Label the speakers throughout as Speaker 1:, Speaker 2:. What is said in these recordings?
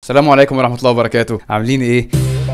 Speaker 1: السلام عليكم ورحمة الله وبركاته. عاملين ايه؟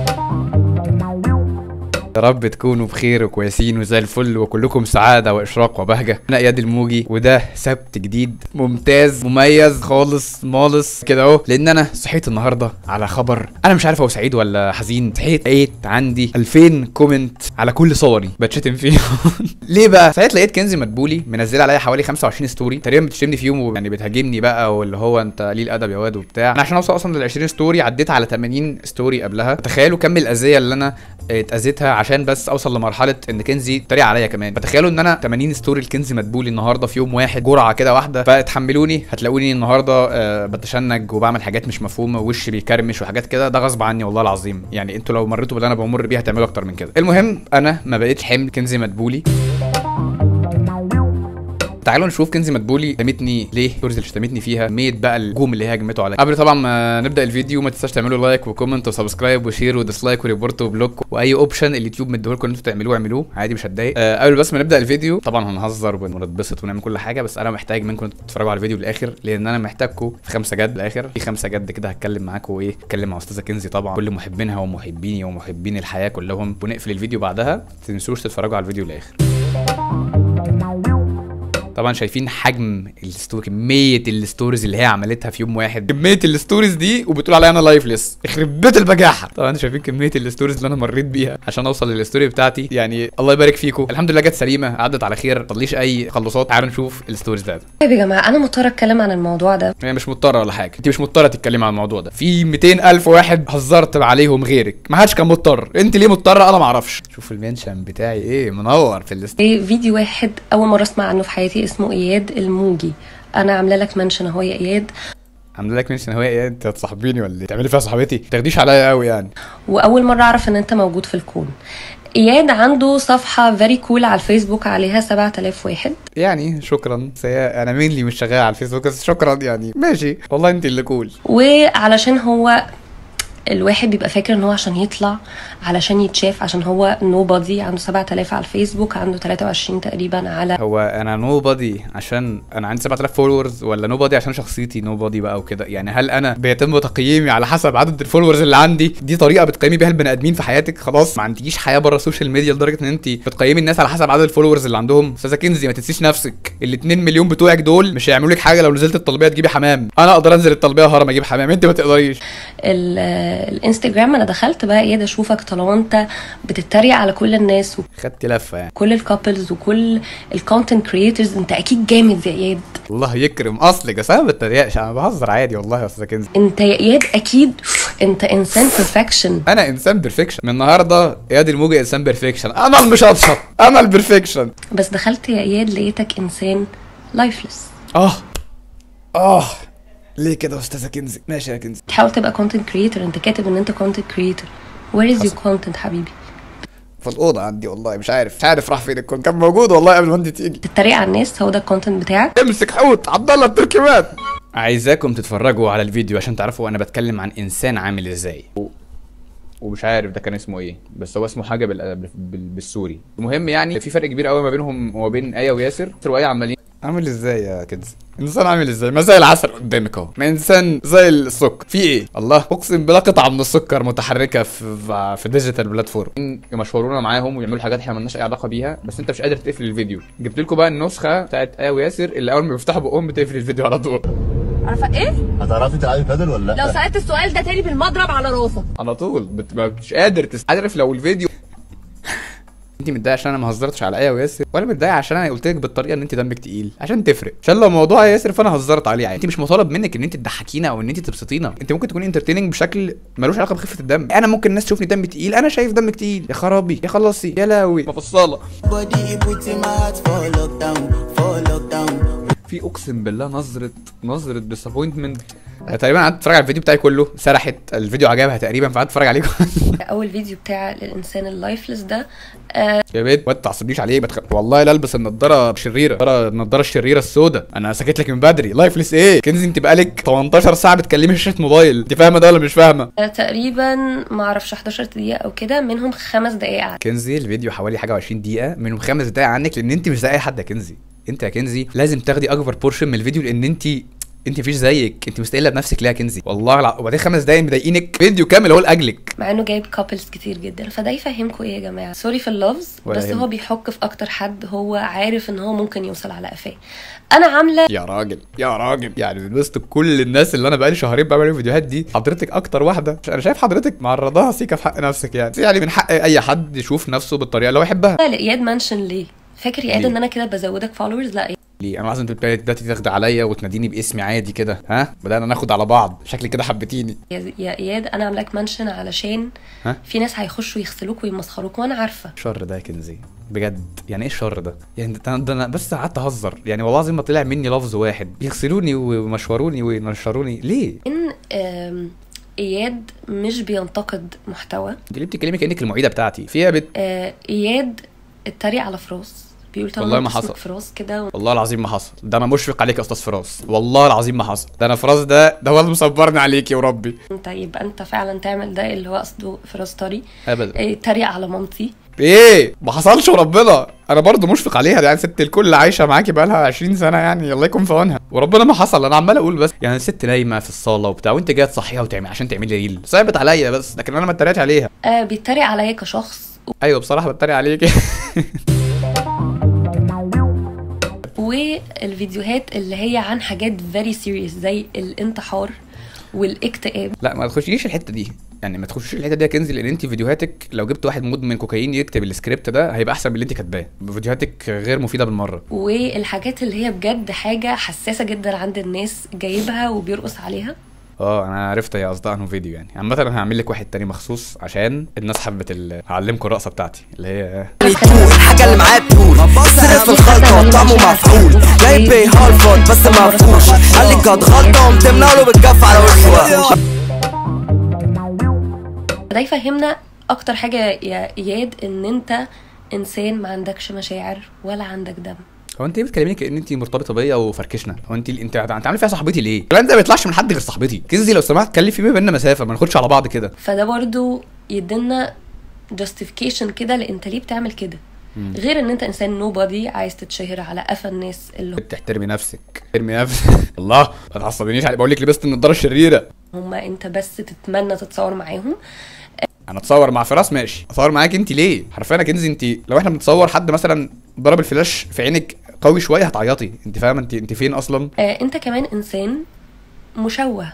Speaker 1: يا رب تكونوا بخير وكويسين وزي الفل وكلكم سعادة وإشراق وبهجة. أنا إياد الموجي وده سبت جديد ممتاز مميز خالص مالص كده أهو، لأن أنا صحيت النهاردة على خبر أنا مش عارف هو سعيد ولا حزين. صحيت لقيت عندي 2000 كومنت على كل صوري بتشتم فيهم. ليه بقى؟ صحيت لقيت كنزي مدبولي منزل عليا حوالي 25 ستوري تقريبا بتشتمني فيهم ويعني بتهاجمني بقى، واللي هو أنت قليل أدب يا واد وبتاع. أنا عشان أوصل أصلا لل 20 ستوري عديت على 80 ستوري قبلها. تخيلوا كم الأذية اللي أنا اتأذيتها عشان بس اوصل لمرحله ان كنزي اتريق عليا كمان. فتخيلوا ان انا 80 ستوري لكنزي مدبولي النهارده في يوم واحد، جرعه كده واحده. فاتحملوني، هتلاقوني النهارده بتشنج وبعمل حاجات مش مفهومه ووشي بيكرمش وحاجات كده. ده غصب عني والله العظيم، يعني انتوا لو مريتوا باللي انا بمر بيه هتعملوا اكتر من كده. المهم انا ما بقيتش حمل كنزي مدبولي. تعالوا نشوف كنزي مدبولي شتمتني ليه، الستوريز اللي شتمتني فيها، كميه بقى الهجوم اللي هي هجمته عليا. قبل طبعا ما نبدا الفيديو ما تنساش تعملوا لايك وكومنت وسبسكرايب وشير وديسلايك وريبورت وبلوك واي اوبشن اليوتيوب مديهولكم ان انتوا تعملوه اعملوه عادي مش هتضايق. قبل بس ما نبدا الفيديو طبعا هنهزر ونتبسط ونعمل كل حاجه، بس انا محتاج منكم تتفرجوا على الفيديو للاخر، لان انا محتاجكم في 5 جد الاخر. في 5 جد كده هتكلم معاكم وايه، هتكلم مع استاذه كنزي طبعا كل محبينها ومحبيني ومحبين الحياه كلهم، ونقفل الفيديو بعدها. ما تنسوش تتفرجوا على الفيديو للاخر. طبعا شايفين حجم الستوري، كميه الستوريز اللي هي عملتها في يوم واحد، كميه الستوريز دي وبتقول عليا انا لايفلس، يخرب بيت البجاحه. طبعا شايفين كميه الستوريز اللي انا مريت بيها عشان اوصل للستوري بتاعتي. يعني الله يبارك فيكم، الحمد لله جت سليمه، عدت على خير، ما تطليش اي خلصات. تعالوا نشوف الستوريز بتاعتي.
Speaker 2: طيب يا جماعه انا مضطره اتكلم عن الموضوع ده.
Speaker 1: هي مش مضطره ولا حاجه، انت مش مضطره تتكلمي عن الموضوع ده. في 200,000 واحد هزرت عليهم غيرك، ما حدش كان مضطر. انت ليه مضطره؟ انا ما اعرفش. شوفوا المنشن بتاعي ايه منور في
Speaker 2: فيديو واحد اول مره اسمع عنه في حياتي اسمه اياد الموجي. انا عامله لك منشن اهو يا اياد،
Speaker 1: عامله لك منشن اهو يا اياد. انت هتصاحبيني ولا ايه؟ تعملي فيها صاحبتي؟ ما تاخديش عليا قوي يعني.
Speaker 2: واول مره اعرف ان انت موجود في الكون. اياد عنده صفحه فيري كول على الفيسبوك عليها 7000 واحد. يعني
Speaker 1: شكرا. انا مين مش شغال على الفيسبوك بس شكرا يعني ماشي والله انت اللي كول.
Speaker 2: وعلشان هو الواحد بيبقى فاكر ان هو عشان يطلع علشان يتشاف عشان هو نو بادي. عنده 7000 على الفيسبوك، عنده 23 تقريبا على
Speaker 1: هو انا نو بادي عشان انا عندي 7000 فولورز، ولا نو بادي عشان شخصيتي نو بادي بقى وكده؟ يعني هل انا بيتم تقييمي على حسب عدد الفولورز اللي عندي؟ دي طريقه بتقيمي بيها البني ادمين في حياتك؟ خلاص ما عندكيش حياه بره السوشيال ميديا لدرجه ان انت بتقيمي الناس على حسب عدد الفولورز اللي عندهم؟ استاذه كنزي ما تنسيش نفسك، ال 2 مليون بتوعك دول مش هيعملوا لك حاجه لو نزلت الطلبيه تجيبي حمام. انا اقدر انزل الطلبيه هرم اجيب حمام، انت ما تقدريش.
Speaker 2: الانستجرام انا دخلت بقى ايه ده اشوفك طالما انت بتتريق على كل الناس
Speaker 1: خدت لفه يعني
Speaker 2: كل الكابلز وكل الكونتنت كريتورز، انت اكيد جامد يا اياد.
Speaker 1: الله يكرم اصلك، بس انا ما بتريقش، انا بهزر عادي والله يا استاذه كنزي.
Speaker 2: انت يا اياد اكيد انت انسان بيرفكشن.
Speaker 1: انا انسان بيرفكشن من النهارده. اياد الموجي انسان بيرفكشن، انا مش هضحك، انا البيرفكشن.
Speaker 2: بس دخلت يا اياد لقيتك انسان لايفلس.
Speaker 1: ليه كده يا استاذه كنزي؟ ماشي يا كنزي.
Speaker 2: تحاول تبقى كونتنت كريتور، انت كاتب ان انت كونتنت كريتور. وير از يور كونتنت حبيبي؟
Speaker 1: في الاوضه عندي والله، مش عارف راح فين الكونتنت. كان موجود والله قبل ما انت تيجي.
Speaker 2: تتريق على الناس، هو ده الكونتنت بتاعك؟
Speaker 1: امسك حوت عبد الله التركيبات. عايزاكم تتفرجوا على الفيديو عشان تعرفوا انا بتكلم عن انسان عامل ازاي. ومش عارف ده كان اسمه ايه، بس هو اسمه حاجه بالسوري. المهم يعني في فرق كبير قوي ما بينهم وما بين ايه وياسر. وايه عمالين عامل ازاي يا كنزي؟ انسان عامل ازاي؟ ما زي العسل قدامك اهو، ما انسان زي السكر. في ايه؟ الله اقسم بالله قطعه من السكر متحركه في ديجيتال بلاتفورم. يمشورونا معاهم ويعملوا حاجات احنا مالناش اي علاقه بيها، بس انت مش قادر تقفل الفيديو. جبت لكم بقى النسخه بتاعت ايه وياسر اللي اول ما بيفتحوا بقهم بتقفل الفيديو على طول.
Speaker 3: عارفه ايه؟
Speaker 4: هتعرفي تلعبي بادل ولا لا؟
Speaker 3: لو سألت السؤال ده تاني بالمضرب على راسك
Speaker 1: على طول. مش قادر عارف لو الفيديو انت متضايقه عشان انا ما هزرتش على ايه وياسر، ولا متضايقه عشان انا قلت لك بالطريقه ان انت دمك تقيل عشان تفرق؟ عشان لو موضوع ياسر فانا هزرت عليه عادي. انت مش مطالب منك ان انت تضحكينا او ان انت تبسطينا، انت ممكن تكوني انترتيننج بشكل ملوش علاقه بخفه الدم. انا ممكن الناس تشوفني دمي تقيل، انا شايف دمك تقيل، يا خرابي يا خلصي يا لاوي مفصله. في اقسم بالله نظره ديسابوينتمنت. تقريبا قعدت اتفرج على الفيديو بتاعي كله، سرحت الفيديو عجبها تقريبا فقعدت اتفرج عليه.
Speaker 2: اول فيديو بتاع الانسان اللايفلس ده
Speaker 1: يا بنت ما تعصبنيش عليه. والله لا البس النضاره الشريره، النضاره الشريره السوداء. انا سكت لك من بدري. لايفلس ايه كنزي؟ انت بقالك 18 ساعه بتكلمي شاشه موبايل، انت فاهمه ده ولا مش فاهمه؟
Speaker 2: تقريبا ما اعرفش 11 دقيقه او كده، منهم 5 دقائق.
Speaker 1: كنزي الفيديو حوالي حاجه 20 دقيقه، منهم 5 دقائق عنك، لان انت مش زي اي حد يا كنزي. انت يا كنزي لازم تاخدي اكبر بورشن من الفيديو، لان انت انت مفيش زيك، انت مستقله بنفسك ليه يا كنزي؟ والله وبعدين 5 دقايق مضايقينك فيديو كامل هو لاجلك،
Speaker 2: مع انه جايب كابلز كتير جدا. فده يفهمكم ايه يا جماعه، سوري في اللفظ بس هو بيحك في اكتر حد هو عارف ان هو ممكن يوصل على قفاه. انا عامله
Speaker 1: يا راجل يا راجل، يعني من وسط كل الناس اللي انا بقالي شهرين بعمل الفيديوهات دي حضرتك اكتر واحده. انا شايف حضرتك معرضاها سيكه في حق نفسك، يعني من حق اي حد يشوف نفسه بالطريقه اللي هو يحبها.
Speaker 2: لا اياد منشن ليه؟ فاكر يا اياد ان انا كده بزودك فولورز؟ لا
Speaker 1: ليه؟ انا لازم دلوقتي تاخد عليا وتناديني باسمي عادي كده؟ ها بدانا ناخد على بعض، شكلي كده حبتيني
Speaker 2: يا اياد. انا عاملاك منشن علشان في ناس هيخشوا يغسلوك ويمسخروك وانا عارفه.
Speaker 1: الشر ده يا كنزي بجد، يعني ايه الشر ده؟ يعني ده انا بس قعدت اهزر، يعني والله العظيم ما طلع مني لفظ واحد بيغسلوني ومشوروني وينشروني ليه؟
Speaker 2: ان اياد مش بينتقد محتوى.
Speaker 1: انت ليه بتتكلمي كانك المعيده بتاعتي فيها
Speaker 2: اياد اتريق على فراس، بيقول
Speaker 1: والله ما حصل
Speaker 2: فراس كده
Speaker 1: والله العظيم ما حصل. ده انا مشفق عليك يا استاذ فراس، والله العظيم ما حصل. ده انا فراس ده هو اللي مصبرني عليكي وربي.
Speaker 2: انت يبقى انت فعلا تعمل ده اللي هو قصده فراس طري
Speaker 1: ابدا.
Speaker 2: اتريق على مامتي
Speaker 1: ايه ما حصلش وربنا، انا برضو مشفق عليها، يعني ست الكل عايشه معاكي بقالها 20 سنه، يعني الله يكون في عونها وربنا ما حصل. انا عمال اقول بس يعني الست نايمه في الصاله وبتاع وانت جايه تصحيها وتعمل عشان تعملي ريل، صعبت عليا بس، لكن انا ما اتريقتش عليها.
Speaker 2: بيتريق عليا كشخص.
Speaker 1: ايوه بصراحه بتريق عليكي.
Speaker 2: والفيديوهات اللي هي عن حاجات فيري سيريس زي الانتحار والاكتئاب.
Speaker 1: لا ما تخشيش الحته دي، يعني ما تخشيش الحته دي يا كنزي، لان انت فيديوهاتك لو جبت واحد مدمن كوكايين يكتب السكريبت ده هيبقى احسن من اللي انت كاتباه. فيديوهاتك غير مفيده بالمره.
Speaker 2: والحاجات اللي هي بجد حاجه حساسه جدا عند الناس جايبها وبيرقص عليها.
Speaker 1: انا عرفت يا قصدها انه فيديو يعني. عامه انا هعمل لك واحد تاني مخصوص عشان الناس حبت هعلمكم الرقصه بتاعتي اللي هي
Speaker 4: الحاجه اللي معايا بتقول صرف الخلطه طعمه مفعول جايب ايه هالفوت بس مفروش قال لي كانت غلطه قمت مناوله بالكف على وشه.
Speaker 2: ده يفهمنا اكتر حاجه يا اياد، ان انت انسان ما عندكش مشاعر ولا عندك دم.
Speaker 1: هو انت بتكلميني كأن انت مرتبطه بيا وفركشنا؟ هو انت عامله فيها صاحبتي ليه؟ الكلام ده ما بيطلعش من حد غير صاحبتي. كنزي لو سمحت كلي في بينا مسافه، ما ناخدش على بعض كده.
Speaker 2: فده برضو يدينا جاستيفيكيشن كده لانت ليه بتعمل كده، غير ان انت انسان نو بادي عايز تتشهر على قفا الناس اللي
Speaker 1: بتحترمي نفسك. احترمي نفسك. الله ما تعصبنيش، بقول لك لبست النضاره الشريره.
Speaker 2: هما انت بس تتمنى تتصور معاهم.
Speaker 1: انا اتصور مع فراس ماشي، اتصور معاك انت ليه؟ حرفيا يا كنزي انت لو احنا بنتصور حد مثلا ضرب الفلاش في عينك قوي شويه هتعيطي، انت فاهمه انت فين اصلا؟
Speaker 2: انت كمان انسان مشوه.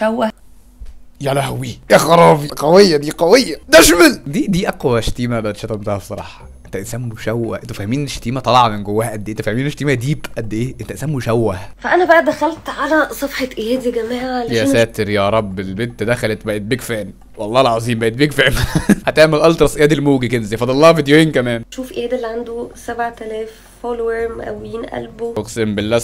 Speaker 1: يا لهوي يا خرابي، قويه دي، قويه ده شمل دي اقوى شتيمه انا اتشتمتها بصراحه. انت انسان مشوه، انتوا فاهمين الشتيمه طالعه من جواها قد ايه؟ انتوا فاهمين الشتيمه ديب قد ايه؟ انت انسان مشوه.
Speaker 2: فانا بقى دخلت على صفحه اياد يا جماعه
Speaker 1: يا ساتر يا رب، البنت دخلت بقت بيج فان، والله العظيم بقت بيج فان. هتعمل التراس اياد الموجي كنزي، فاضل لها فيديوهين كمان.
Speaker 2: شوف اياد اللي عنده 7000 فولور مقويين قلبه،
Speaker 1: اقسم بالله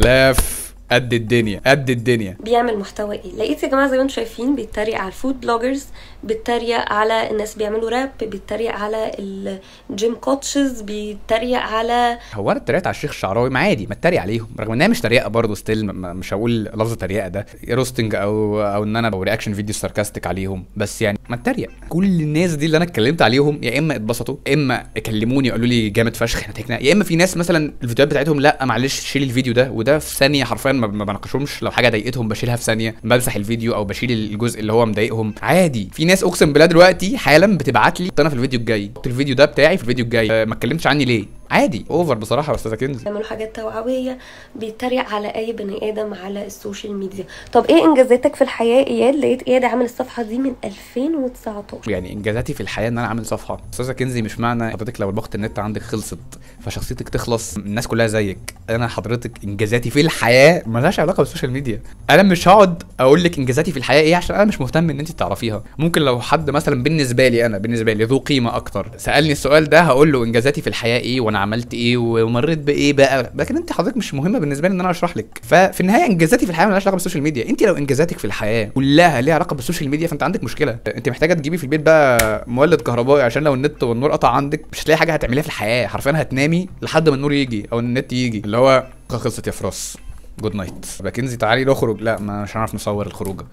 Speaker 1: 7000 قد الدنيا قد الدنيا.
Speaker 2: بيعمل محتوى ايه؟ لقيت يا جماعه زي ما انتم شايفين بيتريق على الفود بلوجرز، بيتريق على الناس بيعملوا راب، بيتريق على الجيم كوتشز، بيتريق على
Speaker 1: هو انا اتريقت على الشيخ الشعراوي؟ ما عادي ما اتريق عليهم، رغم انها مش تريقه برضه ستيل، مش هقول لفظ تريقه ده روستنج او ان انا رياكشن فيديو ساركاستيك عليهم، بس يعني ما اتريق. كل الناس دي اللي انا اتكلمت عليهم يا اما اتبسطوا، اما كلموني قالوا لي جامد فشخ احنا ضحكنا، يا اما في ناس مثلا الفيديوهات بتاعتهم لا معلش شيل الفيديو ده، وده في ثانيه حرفيا ما بناقشهمش. لو حاجه ضايقتهم بشيلها في ثانيه، بمسح الفيديو او بشيل الجزء اللي هو مضايقهم عادي. في ناس اقسم بالله دلوقتي حالا بتبعت لي انا في الفيديو الجاي، الفيديو ده بتاعي في الفيديو الجاي، ما اتكلمتش عني ليه؟ عادي اوفر بصراحه يا استاذه كنزي.
Speaker 2: بيعملوا حاجات توعويه، بيتريق على اي بني ادم على السوشيال ميديا. طب ايه انجازاتك في الحياه اياد؟ لقيت اياد عامل الصفحه دي من 2019.
Speaker 1: يعني انجازاتي في الحياه ان انا عامل صفحه. استاذه كنزي مش معنى حضرتك لو البخت النت عندك خلصت فشخصيتك تخلص الناس كلها زيك. انا حضرتك انجازاتي في الحياه مالهاش علاقه بالسوشيال ميديا. انا مش هقعد اقول لك انجازاتي في الحياه ايه عشان انا مش مهتم ان انت تعرفيها. ممكن لو حد مثلا بالنسبه لي ذو قيمه اكتر سالني السؤال ده هقول له انجازاتي في الحياه ايه وانا عملت ايه ومريت بايه بقى، لكن انت حضرتك مش مهمه بالنسبه لي ان انا اشرح لك. ففي النهايه انجازاتي في الحياه مالهاش علاقه بالسوشيال ميديا. انت لو انجازاتك في الحياه كلها ليها علاقه بالسوشيال ميديا فانت عندك مشكله. انت محتاجه تجيبي في البيت بقى مولد كهربائي عشان لو النت والنور قطع عندك مش هتلاقي حاجه هتعمليها في الحياه، حرفيا هتنامي لحد ما النور يجي او النت يجي، اللي هو خلصت يا فراس جود نايت. كنزي تعالي نخرج. لا مش هنعرف نصور الخروجه.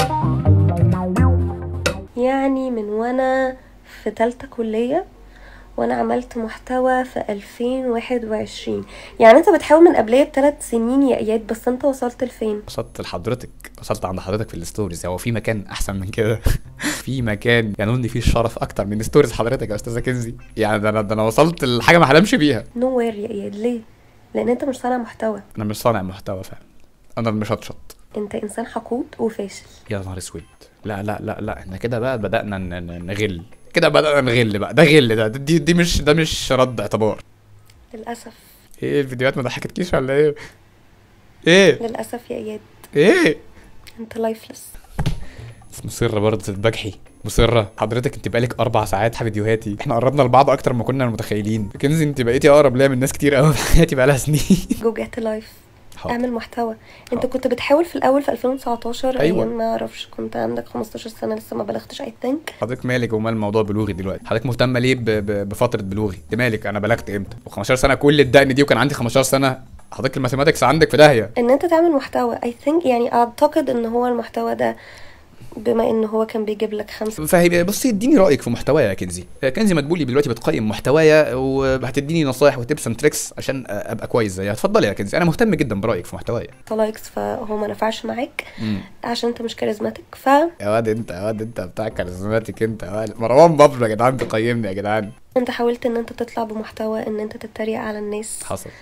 Speaker 2: يعني من وانا في ثالثه كليه وانا عملت محتوى في 2021. يعني انت بتحاول من قبليه ب3 سنين يا اياد، بس انت وصلت لفين؟
Speaker 1: وصلت لحضرتك، وصلت عند حضرتك في الستوريز. هو في مكان احسن من كده؟ في مكان ينولني فيه الشرف اكتر من ستوريز حضرتك يا استاذه كنزي؟ يعني ده انا وصلت لحاجه ما حلمش بيها.
Speaker 2: نو وير يا اياد. ليه؟ لان انت مش صانع محتوى.
Speaker 1: انا مش صانع محتوى فعلا، انا المشطشط.
Speaker 2: انت انسان حقود وفاشل.
Speaker 1: يا نهار اسود. لا لا لا لا، احنا كده بقى بدأنا نغل، كده بدأنا نغل بقى. ده غل، دي مش رد اعتبار.
Speaker 2: للاسف.
Speaker 1: ايه الفيديوهات ما ضحكتكيش ولا ايه؟ ايه
Speaker 2: للاسف يا اياد
Speaker 1: ايه؟
Speaker 2: انت لايفلس.
Speaker 1: بس مصرة برضه تتبجحي، مصرة حضرتك. انت بقالك 4 ساعات في فيديوهاتي، احنا قربنا لبعض اكتر ما كنا متخيلين. كنزي انت بقيتي اقرب ليا من ناس كتير قوي في حياتي بقالها سنين.
Speaker 2: جو جيت لايف.
Speaker 1: حاضر.
Speaker 2: اعمل محتوى. انت
Speaker 1: حاضر.
Speaker 2: كنت بتحاول في الاول في 2019.
Speaker 1: أيوة.
Speaker 2: ايام ما اعرفش كنت عندك 15 سنه لسه ما بلغتش اي ثينك.
Speaker 1: حضرتك مالك ومال موضوع بلوغي دلوقتي؟ حضرتك مهتمه ليه بفتره بلوغي؟ انت مالك؟ انا بلغت امتى؟ و15 سنه كل الدقن دي وكان عندي 15 سنه. حضرتك الماثيماتكس عندك في داهيه.
Speaker 2: ان انت تعمل محتوى اي ثينك، يعني اعتقد ان هو المحتوى ده بما ان هو كان بيجيب لك 5.
Speaker 1: فهي بصي اديني رايك في محتوايا يا كنزي. كنزي مدبولي دلوقتي بتقيم محتوايا وهتديني نصايح وتيبس اند تريكس عشان ابقى كويس زيها. اتفضلي يا كنزي، انا مهتم جدا برايك في محتوايا.
Speaker 2: لايكس فهو ما نفعش معاك عشان انت مش كاريزماتيك.
Speaker 1: يا واد انت بتاع كاريزماتيك انت يا واد. مروان بابلو يا جدعان بيقيمني يا جدعان.
Speaker 2: انت حاولت ان انت تطلع بمحتوى ان انت تتريق على الناس.
Speaker 1: حصل.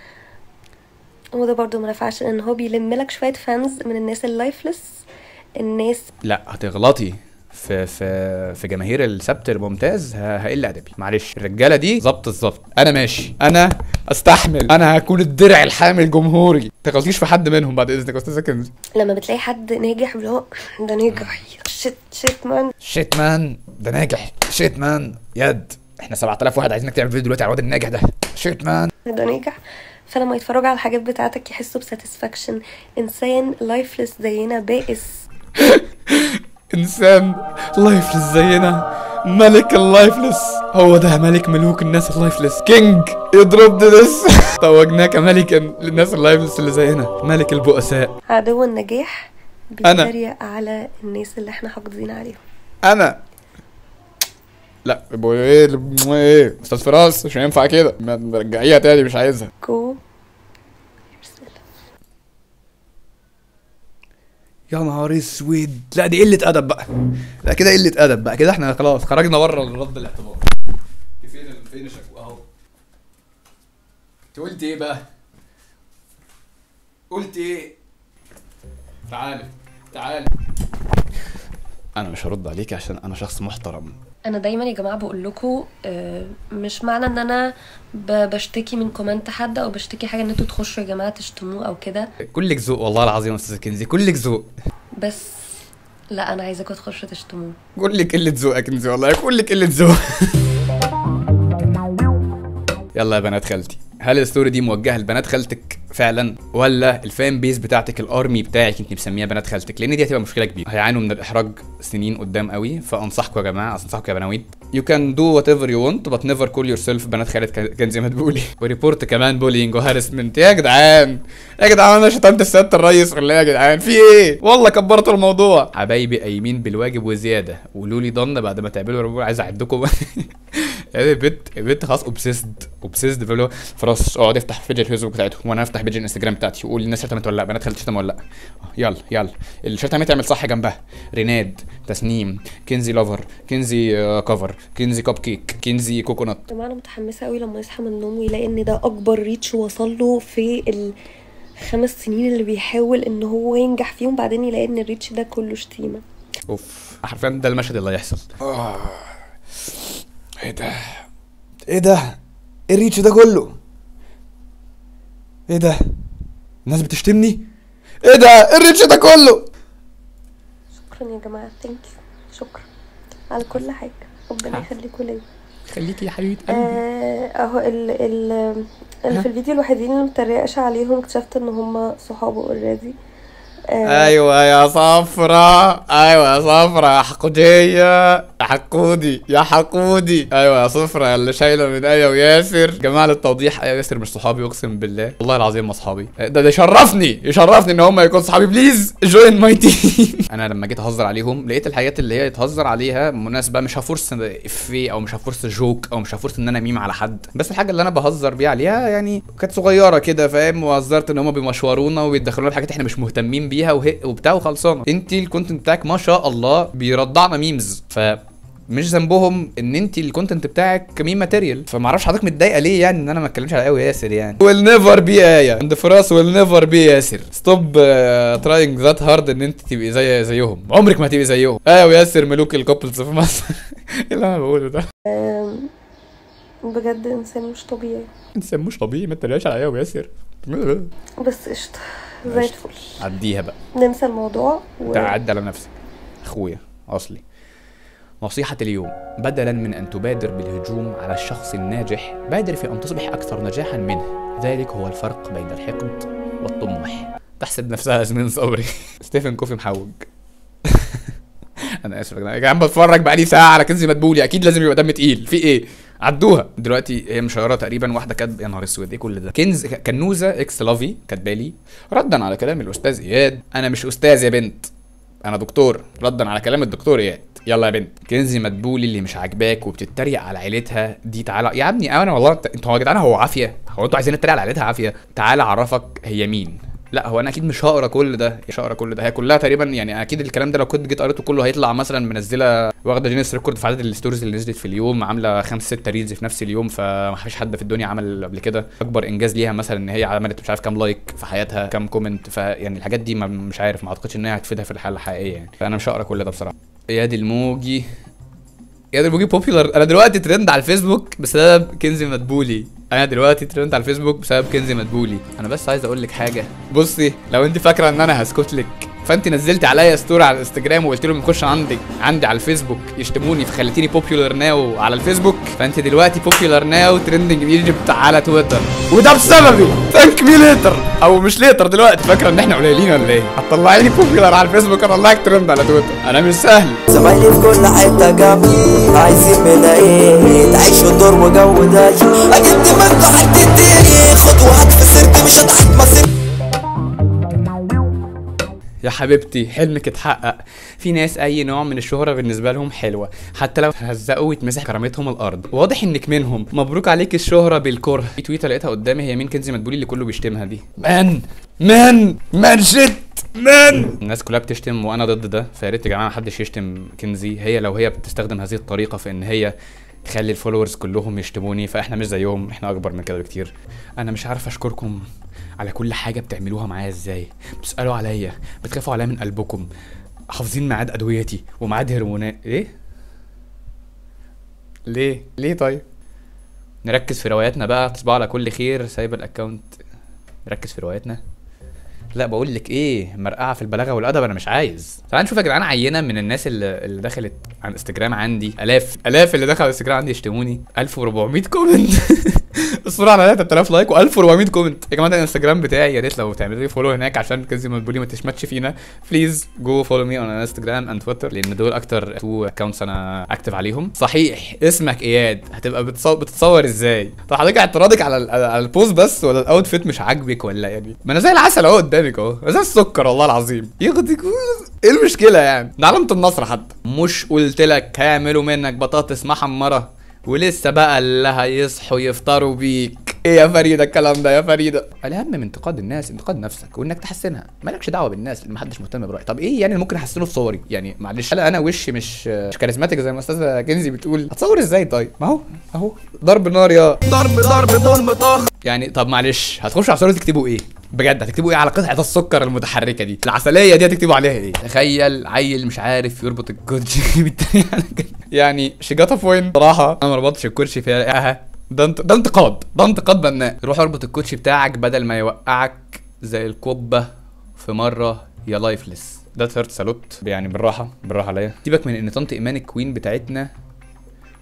Speaker 2: وده برضو ما نفعش، لان هو بيلم لك شويه فانز من الناس اللايفلس. الناس
Speaker 1: لا هتغلطي في جماهير السبت الممتاز. هقل ادبي معلش. الرجاله دي ظبط الظبط. انا ماشي، انا استحمل، انا هكون الدرع الحامل جمهوري. تغلطيش في حد منهم بعد اذنك يا استاذه كنزي.
Speaker 2: لما بتلاقي حد ناجح اللي هو ده ناجح، شيت مان
Speaker 1: ده ناجح، شيت مان يد. احنا 7000 واحد عايزينك تعمل فيديو دلوقتي على الواد الناجح ده، شيت مان
Speaker 2: ده ناجح. فلما يتفرجوا على الحاجات بتاعتك يحسوا بساتسفاكشن. انسان لايفلس زينا بائس.
Speaker 1: انسان لايفلس زينا، ملك اللايفلس. هو ده ملك ملوك الناس اللايفلس، كينج يضرب ديس. توجناك ملكا للناس اللايفلس اللي زينا، ملك البؤساء.
Speaker 2: عدو النجاح
Speaker 1: أنا.
Speaker 2: بيتريق على الناس اللي احنا حافظين عليهم.
Speaker 1: انا لا ايه استاذ فراس مش هينفع كده، ما رجعيها تاني مش عايزها.
Speaker 2: جو
Speaker 1: يا نهار اسود. لا دي قله ادب بقى، لا كده قله ادب بقى كده. احنا خلاص خرجنا بره رد الاعتبار. فين الشكوى اهو. انت قلت ايه بقى؟ قلت ايه؟ تعالي انا مش هرد عليكي عشان انا شخص محترم.
Speaker 2: انا دايما يا جماعه بقول لكم مش معنى ان انا بشتكي من كومنت حد او بشتكي حاجه ان انتوا تخشوا يا جماعه تشتموه او كده.
Speaker 1: كلك ذوق والله العظيم يا استاذه كنزي، كلك ذوق.
Speaker 2: بس لا انا عايزاكم تخشوا تشتموه.
Speaker 1: كلك قله ذوق يا كنزي والله، كلك قله ذوق. يلا يا بنات خالتي، هل الستوري دي موجهه لبنات خالتك فعلا ولا الفان بيس بتاعتك الارمي بتاعك انت مسميها بنات خالتك؟ لان دي هتبقى مشكله كبيره، هيعانوا من الاحراج سنين قدام قوي. فانصحكم يا جماعه، انصحكم يا بناويت، you can do whatever you want but never call yourself بنات خالد كنزي مدبولي. وريبورت كمان بولينج وهارسمنت. يا جدعان انا شتمت السيادة الرئيس ولا ايه يا جدعان؟ في ايه؟ والله كبرتوا الموضوع. حبايبي قايمين بالواجب وزياده. قولوا لي ضن بعد ما تعملوا ريبورت. عايز اعدكم. البنت خلاص اوبسيسد فلو فراس. اقعد افتح بيج الفيسبوك بتاعتهم وانا هفتح بيج الانستجرام بتاعتي وقول الناس شتمت ولا لا، بنات خالتي شتموا ولا لا. يلا الشتمه تعمل صح جنبها. ريناد، تسنيم، كنزي لافر، كنزي كفر، كنزي كاب كيك، كنزي كوكونات.
Speaker 2: يا جماعه انا متحمسه قوي لما يصحى من النوم ويلاقي ان ده اكبر ريتش وصل له في ال5 سنين اللي بيحاول ان هو ينجح فيهم، بعدين يلاقي ان الريتش ده كله شتيمه.
Speaker 1: اوف حرفيا ده المشهد اللي هيحصل. ايه ده الريتش ده كله؟ ايه ده الناس بتشتمني؟ ايه ده الريتش ده كله؟
Speaker 2: شكرا يا جماعه، ثانك يو، شكرا على كل حاجه، ربنا يخليكم ليا.
Speaker 1: خليكي يا حبيبه قلبي.
Speaker 2: اهو اللي في الفيديو الوحيدين اللي متريقش عليهم اكتشفت ان هم صحابه اوريدي.
Speaker 1: ايوه يا صفرة، ايوه يا صفرة يا حقودية، يا حقودي يا حقودي، ايوه يا صفرة اللي شايله من ايه وياسر. جماعة للتوضيح، ايه ياسر مش صحابي اقسم بالله، والله العظيم ما صحابي. ده يشرفني ان هم يكونوا صحابي. بليز جوين ماي تيم. انا لما جيت اهزر عليهم لقيت الحاجات اللي هي يتهزر عليها مناسبة، مش هفرص افيه او مش هفرص جوك او مش هفرص ان انا ميم على حد، بس الحاجة اللي انا بهزر بيها عليها يعني كانت صغيرة كده فاهم، وهزرت ان هم بيمشورونا وبيدخلونا في حاجات احنا مش مهتمين بيها وبتاع وخلصانه. انت الكونتنت بتاعك ما شاء الله بيرضعنا ميمز، مش ذنبهم ان انت الكونتنت بتاعك ميم ماتيريال. فما اعرفش حضرتك متضايقه ليه يعني ان انا ما اتكلمش على قوي ياسر يعني. ويل نيفر بي ايه عند فراس، ويل نيفر بي ياسر. ستوب تراينج ذات هارد ان انت تبقي زيهم، عمرك ما هتبقي زيهم. ايوه ياسر ملوك الكوبلز في مصر. ايه اللي انا بقوله ده؟
Speaker 2: بجد انسان مش طبيعي.
Speaker 1: انسان مش طبيعي؟ ما تتريقش عليا وياسر.
Speaker 2: بس قشطه زي الفل،
Speaker 1: عديها بقى،
Speaker 2: ننسى الموضوع
Speaker 1: تعدي على نفسك اخويا اصلي. نصيحة اليوم: بدلا من أن تبادر بالهجوم على الشخص الناجح، بادر في أن تصبح أكثر نجاحا منه، ذلك هو الفرق بين الحقد والطموح. تحسب نفسها ياسمين صبري. ستيفن كوفي محوج. أنا آسف يا جدعان، بتفرج بقالي ساعة على كنزي مدبولي، أكيد لازم يبقى دم تقيل، في إيه؟ عدوها دلوقتي. هي مشيره تقريبا واحده كاتبه، يا نهار اسود ايه كل ده. كنوزه اكس لافي كاتبالي ردا على كلام الاستاذ اياد: انا مش استاذ يا بنت، انا دكتور، ردا على كلام الدكتور اياد. يلا يا بنت. كنزي مدبولي اللي مش عاجباك وبتتريق على عيلتها دي، تعالى يا ابني. انا والله انتوا يا جدعان هو عافيه؟ هو انتوا عايزين نتريق على عيلتها عافيه؟ تعالى اعرفك هي مين. لا هو انا اكيد مش هقرا كل ده، مش هقرا كل ده، هي كلها تقريبا يعني اكيد الكلام ده لو كنت جيت قريته كله هيطلع مثلا منزله واخده جينيس ريكورد في عدد الستوريز اللي نزلت في اليوم، عامله 5-6 ريلز في نفس اليوم، فما فيش حد في الدنيا عمل قبل كده. اكبر انجاز ليها مثلا ان هي عملت مش عارف كام لايك في حياتها، كام كومنت، فيعني الحاجات دي مش عارف، ما اعتقدش ان هي هتفيدها في الحاله الحقيقيه يعني، فانا مش هقرا كل ده بصراحه. اياد الموجي بوبيلر. انا دلوقتي ترند على الفيسبوك بسبب كنزي مدبولي. انا بس عايز اقول لك حاجه، بصي لو انت فاكره ان انا هسكت لك فانت نزلت عليا ستوري على الانستجرام وقلت لهم يخش عندي على الفيسبوك يشتموني، فخليتيني بوبيلر ناو على الفيسبوك، فانت دلوقتي بوبيلر ناو ترندنج ايجيبت على تويتر، وده بسببي. ثانك مي ليتر او مش ليتر. دلوقتي فاكره ان احنا قليلين ولا ايه؟ هتطلعيني بوبيلر على الفيسبوك اطلعك ترند على تويتر؟ انا مش سهل.
Speaker 4: زمايلي في كل حته جنبي عايزين منها ايه؟ تعيش الدور وجو داي، اجيب منكم حتتين خطوات في سيرتي مش هتحط مصير.
Speaker 1: يا حبيبتي حلمك اتحقق. في ناس اي نوع من الشهرة بالنسبة لهم حلوة، حتى لو هزقوا ويتمسح كرامتهم الارض. واضح انك منهم، مبروك عليك الشهرة بالكره. في تويتر لقيتها قدامي، هي مين كنزي مدبولي اللي كله بيشتمها دي؟ مان شيت مان. الناس كلها بتشتم وانا ضد ده، فيا ريت يا جماعة محدش يشتم كنزي. هي لو هي بتستخدم هذه الطريقة في ان هي تخلي الفولورز كلهم يشتموني، فاحنا مش زيهم، احنا اكبر من كده بكتير. انا مش عارف اشكركم على كل حاجه بتعملوها معايا ازاي، بتسالوا عليا، بتخافوا عليا من قلبكم، حافظين ميعاد ادويتي وميعاد هرمونات. ليه طيب؟ نركز في رواياتنا بقى، تصبحوا على كل خير. سايب الاكونت، نركز في رواياتنا. لا بقول لك ايه، مرقعه في البلاغه والادب انا مش عايز. تعالوا نشوف يا جدعان عينه من الناس اللي دخلت على الانستجرام عندي. الاف اللي دخلوا على الانستجرام عندي يشتموني. 1400 كومنت. الصوره على 3000 لايك و1400 كومنت. يا جماعه ده الانستجرام بتاعي، يا ريت لو تعملوا لي فولو هناك عشان كنزي مدبولي ما تشمتش فينا. بليز جو فولو مي اون انستجرام اند تويتر، لان دول اكتر 2 اكونتس انا اكتف عليهم. صحيح اسمك اياد، هتبقى بتتصور ازاي؟ طب حضرتك اعتراضك على البوز بس، ولا الاوتفيت مش عاجبك، ولا يعني ما انا زي العسل اهو قدامك اهو، زي السكر والله العظيم. ياخدك ايه المشكله يعني؟ ده علامه النصر حتى. مش قلت لك هيعملوا منك بطاطس محمره ولسه بقى اللي هيصحوا يفطروا بيك؟ ايه يا فريده الكلام ده يا فريده؟ الاهم من انتقاد الناس انتقاد نفسك وانك تحسنها، مالكش دعوه بالناس اللي محدش مهتم برايك. طب ايه يعني ممكن احسنه في صوري؟ يعني معلش انا وشي مش كاريزماتيك زي ما استاذه كنزي بتقول، هتصور ازاي طيب؟ ما اهو ضرب نار يا ضرب طخ يعني. طب معلش هتخشوا على صورة تكتبوا ايه؟ بجد هتكتبوا ايه على قطعه السكر المتحركه دي العسليه دي؟ هتكتبوا عليها ايه؟ تخيل عيل مش عارف يربط الكوتشي بالتاني يعني شجاطه بوينت صراحه. انا ما ربطتش الكوتشي فيها. ده انتقاد بناء. روح اربط الكوتشي بتاعك بدل ما يوقعك زي الكوبه في مره يا لايفلس. ده ثيرد سالوت يعني، بالراحه عليا. سيبك من ان طنط ايمان الكوين بتاعتنا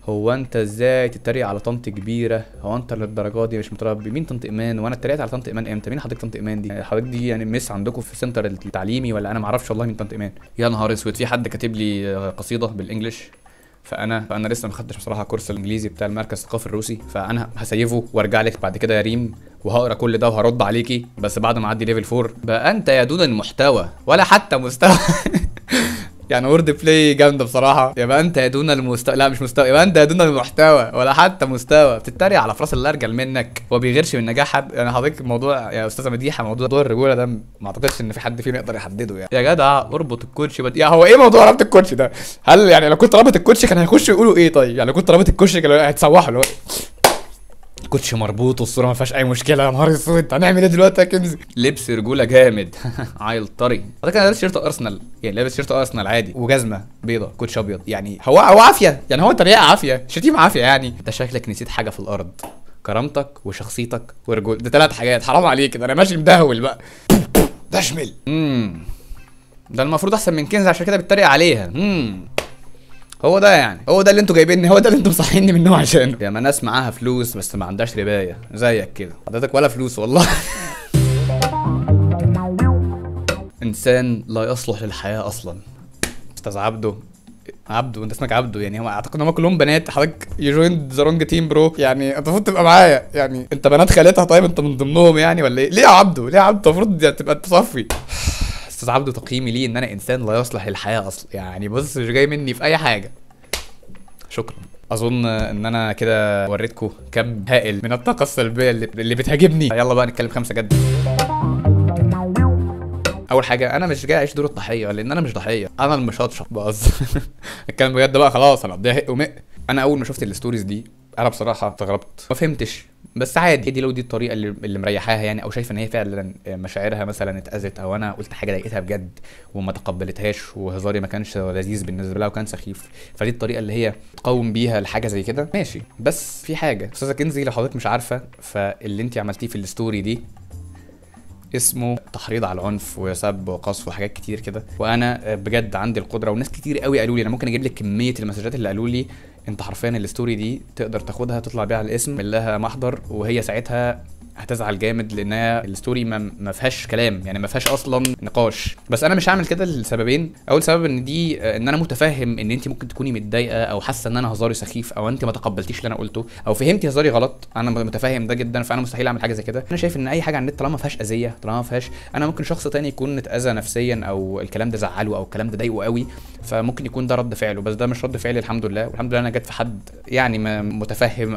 Speaker 1: هو انت ازاي تتريق على طنط كبيره؟ هو انت للدرجه دي مش متربي؟ مين طنط ايمان؟ وانا اتريقت على طنط ايمان امتى؟ مين حضرتك طنط ايمان دي؟ حضرتك دي يعني مس عندكم في السنتر التعليمي ولا انا ما اعرفش والله مين طنط ايمان. يا نهار اسود، في حد كاتب لي قصيده بالانجلش، فانا لسه ما خدتش بصراحه كورس الانجليزي بتاع المركز الثقافي الروسي، فانا هسيفه وارجع لك بعد كده يا ريم وهقرا كل ده وهرد عليكي، بس بعد ما اعدي ليفل 4. بقى انت يا دون المحتوى ولا حتى مستوى. يعني وورد بلاي جامده بصراحه. يبقى انت يا دون المستوى، لا مش مستوى، يبقى انت يا دون المحتوى ولا حتى مستوى. بتتريق على فراس اللي ارجل منك وبيغيرش من نجاح حد. يعني حضرتك الموضوع يا استاذه مديحه، موضوع الرجوله ده ما اعتقدش ان في حد فينا يقدر يحدده. يعني يا جدع اربط الكوتش يا هو ايه موضوع ربط الكوتش ده؟ هل يعني لو كنت رابط الكوتش كان هيخشوا يقولوا ايه؟ طيب يعني لو كنت رابط الكوتش كانوا هيتسوحوا اللي هو كوتش مربوط والصوره ما فيهاش اي مشكله. يا نهار اسود، هنعمل ايه دلوقتي يا كنزي؟ لبس رجوله جامد. عيل طري. حضرتك انا لابس شيرت ارسنال، يعني لابس شيرت ارسنال عادي وجزمه بيضه كوتش ابيض، يعني هو عافيه، يعني هو تريقه عافيه، شتيمه عافيه. يعني انت شكلك نسيت حاجه في الارض، كرامتك وشخصيتك ورجول، ده 3 حاجات. حرام عليك كده، انا ماشي مدهول بقى. تشمل ده المفروض احسن من كنز، عشان كده بتتريق عليها. هو ده يعني، هو ده اللي انتوا جايبيني، هو ده اللي انتوا مصحيني منه عشانه. يا ما ناس معاها فلوس بس ما عندهاش ربايه زيك كده، حضرتك ولا فلوس والله. انسان لا يصلح للحياه اصلا. استاذ عبده انت اسمك عبده، يعني هو اعتقد ان هم كلهم بنات. حضرتك يجويند ذا رونج تيم برو، يعني انت المفروض تبقى معايا. يعني انت بنات خالتها؟ طيب انت من ضمنهم يعني ولا ايه؟ ليه يا عبده؟ ليه يا عبده؟ المفروض تبقى تصفي. استاذ عبده تقييمي ليه ان انا انسان لا يصلح للحياه اصلا. يعني بص، مش جاي مني في اي حاجه. شكرا. اظن ان انا كده وريتكم كم هائل من الطاقه السلبيه اللي بتهاجمني. يلا بقى نتكلم 5 جد. اول حاجه، انا مش جاي اعيش دور الضحيه، لان انا مش ضحيه، انا المشطشط. بهزر. الكلام بجد بقى، خلاص انا هقضيها هق ومق. انا اول ما شفت الستوريز دي انا بصراحه استغربت، ما فهمتش، بس عادي. دي لو دي الطريقه اللي مريحاها يعني، او شايفه ان هي فعلا مشاعرها مثلا اتاذت، او انا قلت حاجه ضايقتها بجد وما تقبلتهاش وهزاري ما كانش لذيذ بالنسبه لها وكان سخيف، فدي الطريقه اللي هي تقاوم بيها لحاجه زي كده، ماشي. بس في حاجه استاذه كنزي، لو حضرتك مش عارفه، فاللي انت عملتيه في الستوري دي اسمه تحريض على العنف وسب وقصف وحاجات كتير كده. وانا بجد عندي القدره، وناس كتير قوي قالوا لي، انا ممكن اجيب لك كميه المسجات اللي قالوا لي انت حرفيا الستوري دي تقدر تاخدها تطلع بيها على الاسم لها محضر، وهي ساعتها هتزعل جامد لانها الستوري ما فيهاش كلام، يعني ما فيهاش اصلا نقاش. بس انا مش هعمل كده لسببين. اول سبب ان دي ان انا متفهم ان انت ممكن تكوني متضايقه او حاسه ان انا هزاري سخيف، او انت ما تقبلتيش اللي انا قلته، او فهمتي هزاري غلط. انا متفاهم ده جدا، فانا مستحيل اعمل حاجه زي كده. انا شايف ان اي حاجه على النت طالما ما فيهاش اذيه، طالما ما فيهاش، انا ممكن شخص تاني يكون اتاذى نفسيا او الكلام ده زعله او الكلام ده ضايقه قوي، فممكن يكون ده رد فعله، بس ده مش رد فعلي الحمد لله. والحمد لله انا جت في حد يعني متفهم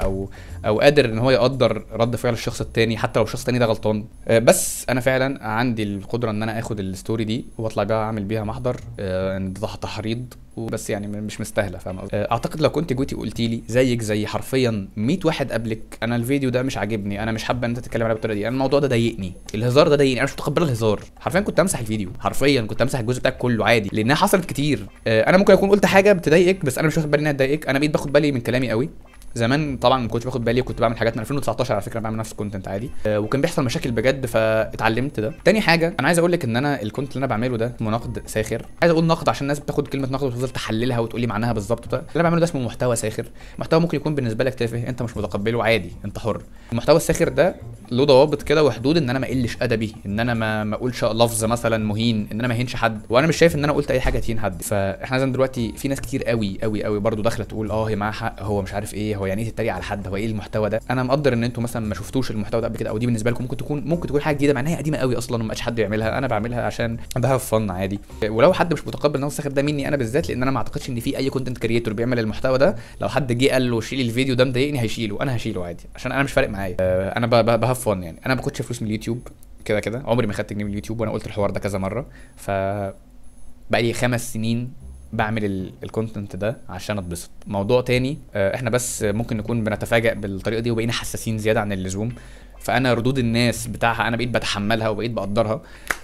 Speaker 1: او قادر ان هو يقدر رد فعل الشخص التاني حتى لو الشخص التاني ده غلطان. بس انا فعلا عندي القدره ان انا اخد الستوري دي واطلع بيها اعمل بيها محضر ان ده تحريض وبس، يعني مش مستاهله، فاهم قصدي؟ اعتقد لو كنت جوتي قلتي لي زيك زي حرفيا 100 واحد قبلك، انا الفيديو ده مش عاجبني، انا مش حابه ان انت تتكلم عليه بالطريقه دي، انا الموضوع ده ضايقني، الهزار ده ضايقني، انا مش متقبل الهزار. حرفيا كنت امسح الفيديو، حرفيا كنت امسح الجزء بتاعك كله عادي، لانها حصلت كتير. انا ممكن اكون قلت حاجه بتضايقك بس انا مش واخد بالي انها تضايقك. انا بقيت باخد بالي من كلامي قوي. زمان طبعا ما كنتش باخد بالي، كنت بعمل حاجات من 2019 على فكره، بعمل نفس الكونتنت عادي، وكان بيحصل مشاكل بجد، فاتعلمت ده. تاني حاجه انا عايز اقول لك ان انا الكونتنت اللي انا بعمله ده اسمه نقد ساخر. عايز اقول نقد عشان الناس بتاخد كلمه نقد وتفضل تحللها وتقول لي معناها بالظبط. اللي انا بعمله ده اسمه محتوى ساخر. محتوى ممكن يكون بالنسبه لك تافه، انت مش متقبله عادي، انت حر. المحتوى الساخر ده له ضوابط كده وحدود، ان انا ما اقلش ادبي، ان انا ما اقولش لفظ مثلا مهين، ان انا ما اهينش حد، وانا مش شايف ان انا قلت اي حاجه تهين حد. فاحنا لازم دلوقتي في ناس كتير قوي قوي قوي برضو داخله تقول هي معاها حق، هو مش عارف ايه، هو يعني ايه تتريق على حد، هو ايه المحتوى ده. انا مقدر ان انتوا مثلا ما شفتوش المحتوى ده قبل كده، او دي بالنسبه لكم ممكن تكون حاجه جديده، مع ان هي قديمه قوي اصلا وما بقاش حد يعملها. انا بعملها عشان ده فن عادي. ولو حد مش متقبل ان هو الساخر ده مني انا بالذات، لان انا ما اعتقدش ان في اي كونتنت كريتور بيعمل المحتوى ده لو حد جه قال له شيل الفيديو ده مضايقني هيشيله، انا هشيله عادي عشان انا مش فارق معايا. انا بهاف فن يعني. انا ما باخدش فلوس من اليوتيوب كده، عمري ما خدت جنيه من اليوتيوب، وانا قلت الحوار ده كذا مره. ف بقالي 5 سنين بعمل الكونتنت ده عشان اتبسط. موضوع تاني، احنا بس ممكن نكون بنتفاجئ بالطريقه دي وبقينا حساسين زياده عن اللزوم، فانا ردود الناس بتاعها انا بقيت بتحملها وبقيت بقدرها.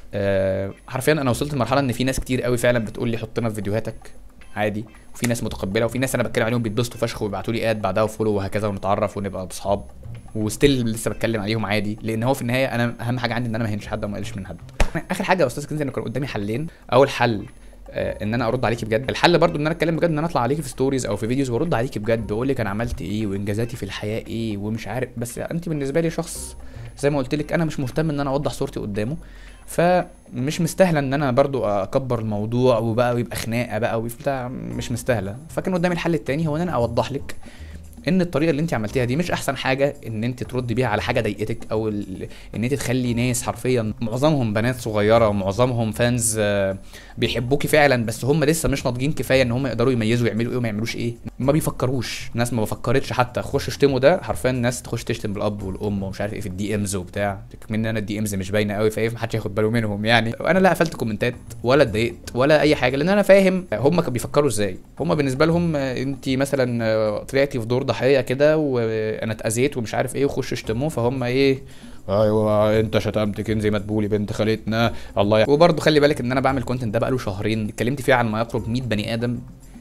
Speaker 1: حرفيا انا وصلت لمرحله ان في ناس كتير قوي فعلا بتقول لي حطنا في فيديوهاتك عادي، وفي ناس متقبله، وفي ناس انا بتكلم عليهم بيتبسطوا فشخ ويبعتوا لي بعدها وفولو وهكذا ونتعرف ونبقى اصحاب، وستيل لسه بتكلم عليهم عادي، لان هو في النهايه انا اهم حاجه عندي ان انا ما اهينش حد وما اقلش من حد. اخر حاجه يا استاذ كنزي، انا كان قدامي حلين. اول حل ان انا ارد عليكي بجد. الحل برضو ان انا اتكلم بجد، ان انا اطلع عليكي في ستوريز او في فيديوز وارد عليكي بجد واقول لك انا عملت ايه وانجازاتي في الحياه ايه ومش عارف. بس انت بالنسبه لي شخص زي ما قلت لك انا مش مهتم ان انا اوضح صورتي قدامه، فمش مستاهله ان انا برضو اكبر الموضوع وبقى ويبقى خناقه بقى وبتاع، مش مستاهله. فكان قدامي الحل التاني هو ان انا اوضح لك ان الطريقه اللي انت عملتيها دي مش احسن حاجه ان انت تردي بيها على حاجه ضايقتك، او ان انت تخلي ناس حرفيا معظمهم بنات صغيره ومعظمهم فانز بيحبوكي فعلا، بس هم لسه مش ناضجين كفايه ان هم يقدروا يميزوا يعملوا ايه وما يعملوش ايه. ما بيفكروش، ناس ما بفكرتش حتى خش اشتموا ده حرفيا، ناس تخش تشتم بالاب والام ومش عارف ايه في الدي امز وبتاع، من انا الدي امز مش باينه قوي فايه محدش ياخد باله منهم يعني. انا لا قفلت كومنتات ولا اتضايقت ولا اي حاجه، لان انا فاهم هم كانوا بيفكروا ازاي. هم بالنسبه لهم انت مثلا طلعتي في دور ضحيه كده وانا اتاذيت ومش عارف ايه وخش اشتموه، فهم ايه ايوه انت شتمت كنزي مدبولي بنت خالتنا الله وبرضه خلي بالك ان انا بعمل كونتنت ده بقاله شهرين، اتكلمت فيه عن ما يقرب 100 بني ادم،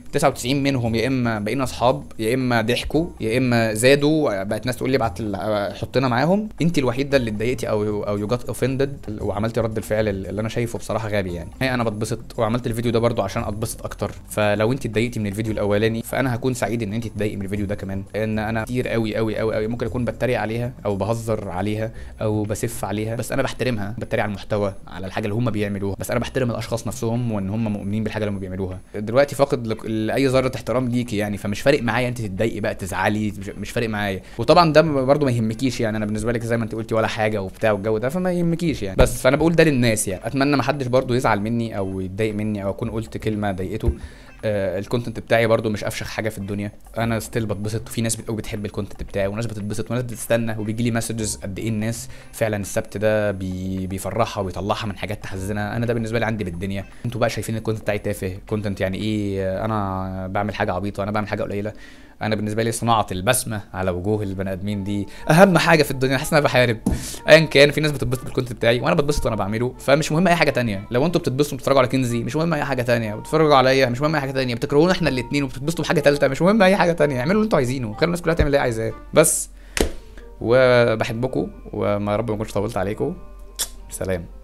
Speaker 1: 99 منهم يا اما بقينا اصحاب يا اما ضحكوا يا اما زادوا، بقت ناس تقول لي ابعت حطنا معاهم. انت الوحيده اللي اتضايقتي او يو جات اوفندد وعملتي رد الفعل اللي انا شايفه بصراحه غبي يعني. هي انا بتبسط وعملت الفيديو ده برضو عشان اتبسط اكتر، فلو انت اتضايقتي من الفيديو الاولاني فانا هكون سعيد ان انت تتضايقي من الفيديو ده كمان، لان انا كتير قوي قوي قوي قوي ممكن اكون بتريق عليها او بهزر عليها او بسف عليها، بس انا بحترمها، بتريق على المحتوى على الحاجه اللي هم بيعملوها، بس انا بحترم الاشخاص نفسهم وان هم مؤمنين بالحاجه اللي هم بيعملوها. دلوقتي فاقد لاي ذره احترام ليكي يعني، فمش فارق معايا انت تتضايقي بقى تزعلي، مش فارق معايا. وطبعا ده برضو ما يهمكيش يعني، انا بالنسبه لك زي ما انت قلتي ولا حاجه وبتاع والجو ده، فما يهمكيش يعني. بس فانا بقول ده للناس يعني، اتمنى ما حدش برضو يزعل مني او يتضايق مني او اكون قلت كلمه ضايقته. الكونتنت بتاعي برضو مش افشخ حاجه في الدنيا، انا ستيل بتبسط وفي ناس بتحب الكونتنت بتاعي وناس بتتبسط وناس بتستنى وبيجي لي مسجز قد ايه الناس فعلا السبت ده بيفرحها ويطلعها من حاجات تحزنها. انا ده بالنسبه لي عندي بالدنيا. انتوا بقى شايفين الكونتنت بتاعي تافه، كونتنت يعني ايه انا بعمل حاجه عبيطه، انا بعمل حاجه قليله. انا بالنسبه لي صناعه البسمه على وجوه البني ادمين دي اهم حاجه في الدنيا. حاسس ان انا بحارب ايا كان، في ناس بتتبسط بالكونتنت بتاعي وانا بتبسط وانا بعمله، فمش مهم اي حاجه تانية. لو انتوا بتتبسطوا بتتفرجوا على كنزي مش مهم اي حاجه تانية، بتتفرجوا عليا مش مهم اي حاجه تانية، بتكرهونا احنا الاثنين وبتتبسطوا بحاجه ثالثه مش مهم اي حاجه تانية. اعملوا اللي انتوا عايزينه، خلوا الناس كلها تعمل اللي هي عايزاه بس. وبحبكم وما رب ما اكونش طولت عليكم. سلام.